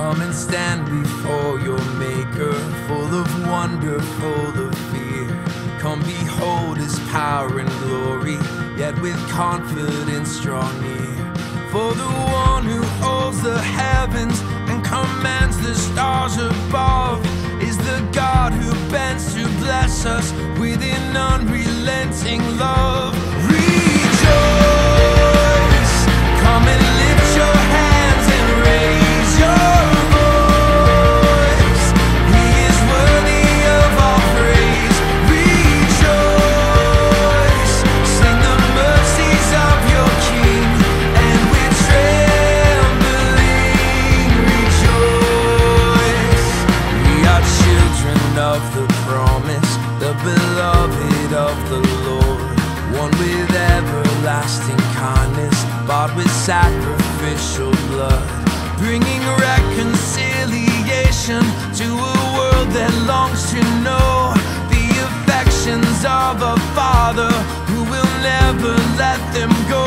Come and stand before your Maker, full of wonder, full of fear. Come behold his power and glory, yet with confidence draw near. For the one who holds the heavens and commands the stars above is the God who bends to bless us with an unrelenting love. Rejoice, come and lift your hands and raise your voice. He is worthy of all praise. Rejoice, sing the mercies of your King, and with trembling rejoice. We are children of the promise, the beloved of the Lord, one with everlasting kindness, bought with sacrificial blood, bringing reconciliation to a world that longs to know the affections of a Father who will never let them go.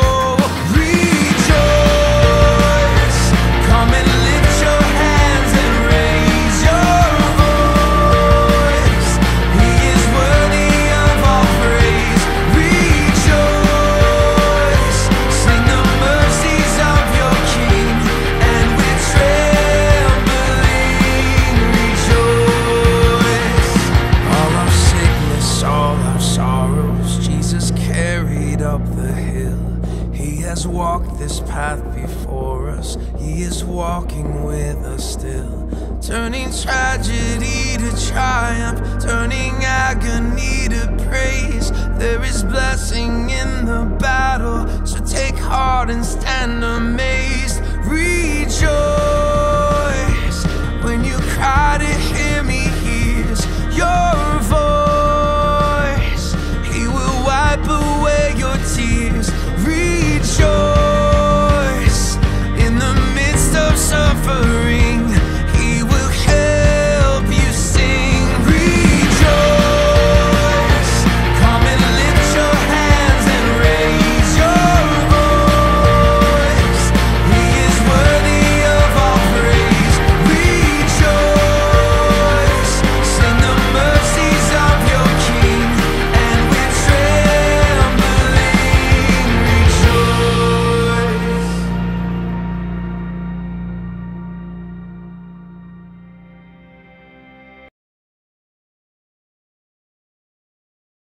Rejoice, come and lift your hands and raise your voice. He is worthy of all praise. Rejoice, sing the mercies of your King, and with trembling rejoice. All our sickness, all our sorrows, Jesus carried up the hill. He has walked this path before us, he is walking with us still, turning tragedy to triumph, turning agony to praise. There is blessing in the battle, so take heart and stand amazed.